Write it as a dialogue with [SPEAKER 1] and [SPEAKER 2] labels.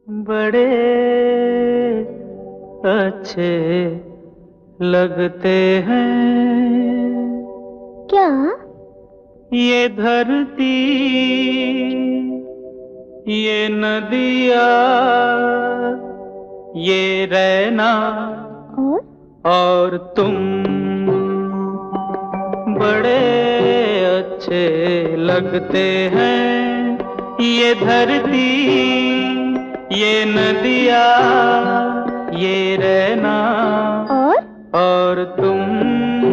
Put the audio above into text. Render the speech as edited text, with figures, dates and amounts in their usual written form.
[SPEAKER 1] बड़े अच्छे लगते हैं
[SPEAKER 2] क्या?
[SPEAKER 1] ये धरती, ये नदियाँ, ये रहना
[SPEAKER 2] और?
[SPEAKER 1] और तुम बड़े अच्छे लगते हैं। ये धरती, ये नदियाँ, ये रहना
[SPEAKER 2] और?
[SPEAKER 1] और तुम